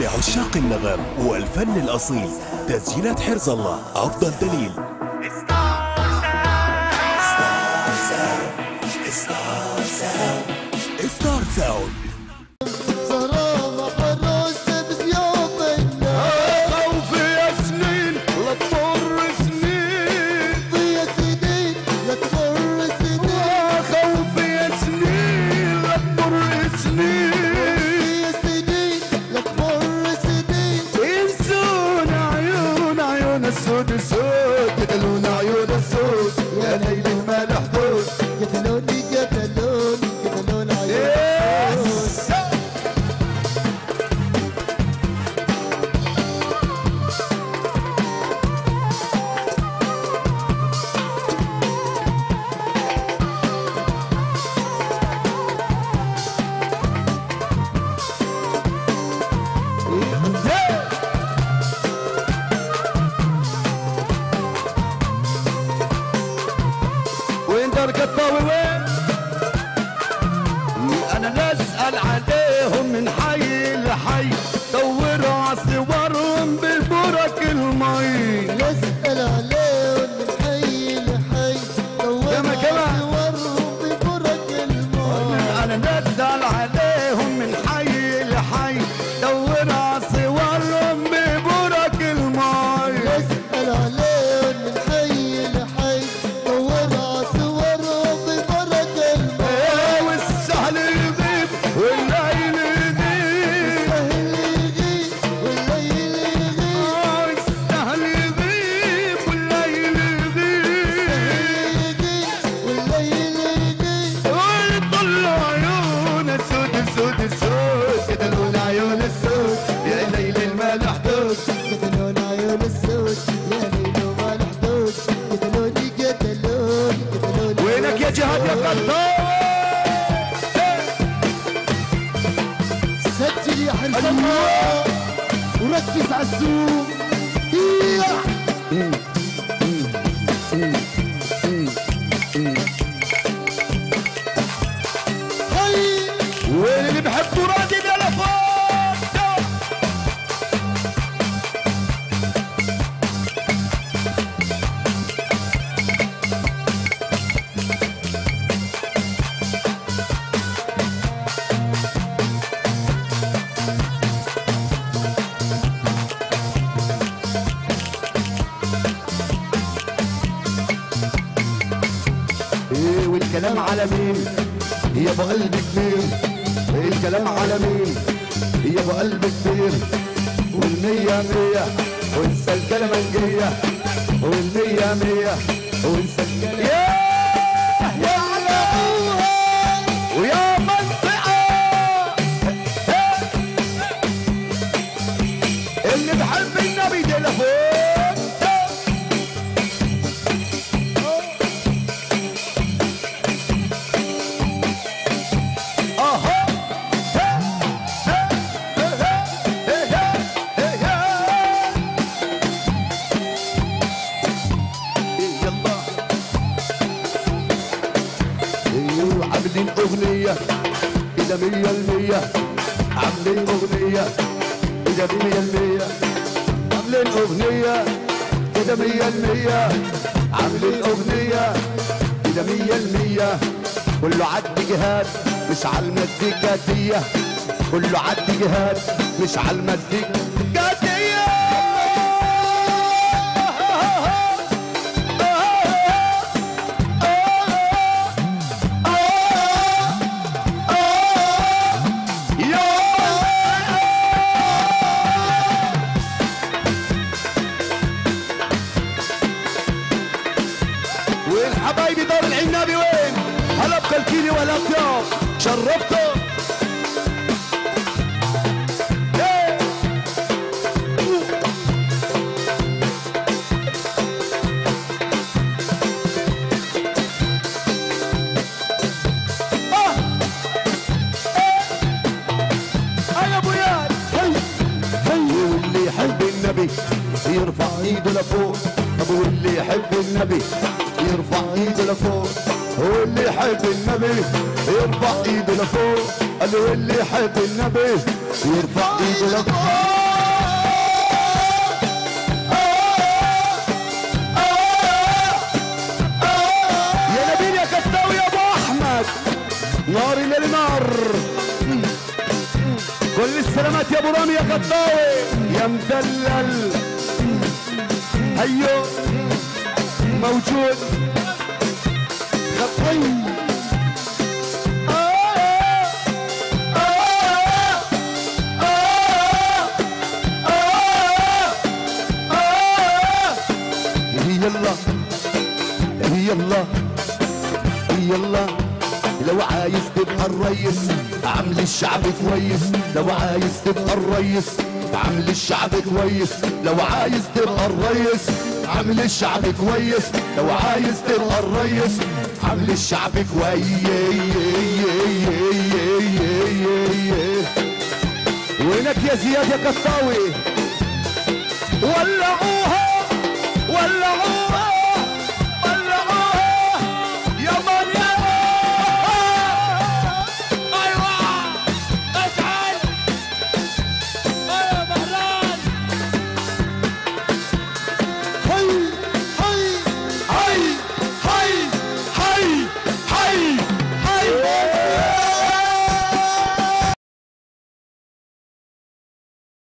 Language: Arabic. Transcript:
لعشاق النغم والفن الأصيل. تسجيلات حرز الله أفضل دليل. ستار ساوند. السود السود قتلون عيون السود يا ليل ما له حدود قتلوني قتلوني قتلون عيون السود. الطاوي وين؟ أنا نسأل عليهم من حي لحي دوروا عصورهم ببرك المي. نسأل عليهم من حي لحي دوروا عصورهم ببرك المي. أنا نسأل عليهم من حي لحي دوروا عصورهم ببرك المي. نسأل عليهم من حي لحي دوروا عصورهم ببرك المي. والسهل يغيب والليل يغيب السهل يغيب والليل يغيب السهل يغيب والليل يغيب السهل يغيب والليل يغيب. ويطلع عيون السود السود السود قتلون عيون السود يا ليل ما له حدود قتلون عيون السود يا ليل ما له حدود قتلوني قتلوني قتلوني. وينك يا جهاد يا قطار؟ سجل يا حرز الله وركز على السوق. وين اللي بحب رادي يا لفوق؟ والكلام على مين؟ يا ابو قلب كبير. الكلام على مين؟ يا ابو قلب كبير. والمية مية وانسى الكلمنجية والمية مية وانسى الكلمنجية يا علوها ويا منطقة اللي بحب النبي تلفون. عاملين أغنية إذا 100% عاملين أغنية إذا 100% عاملين أغنية إذا 100% عاملين أغنية إذا 100% كله عد جهاد مش على المزيكا دي كله عد جهاد مش على المزيكا دي. حبايبي دار العنابي وين؟ هلا بكلكيلي ولا طياب شرفته. يا ابويا واللي يحب النبي يرفع ايده لفوق. ابو واللي يحب النبي يرفع ايده لفوق. واللي يحب النبي يرفع ايده لفوق، قالوا اللي يحب النبي يرفع ايده لفوق. يا نبيل يا كتاوي يا ابو احمد، نار للنار. كل السلامات يا ابو رامي يا كتاوي يا مدلل. ايوه موجود خطي. يلا يلا يلا لو عايز تبقى الريس عامل الشعب كويس، لو عايز تبقى الريس عامل الشعب كويس، لو عايز تبقى الريس عامل الشعب كويس، لو عايز تبقى الريس عامل الشعب كويس. وينك يا زياد يا كطاوي؟ ولعوا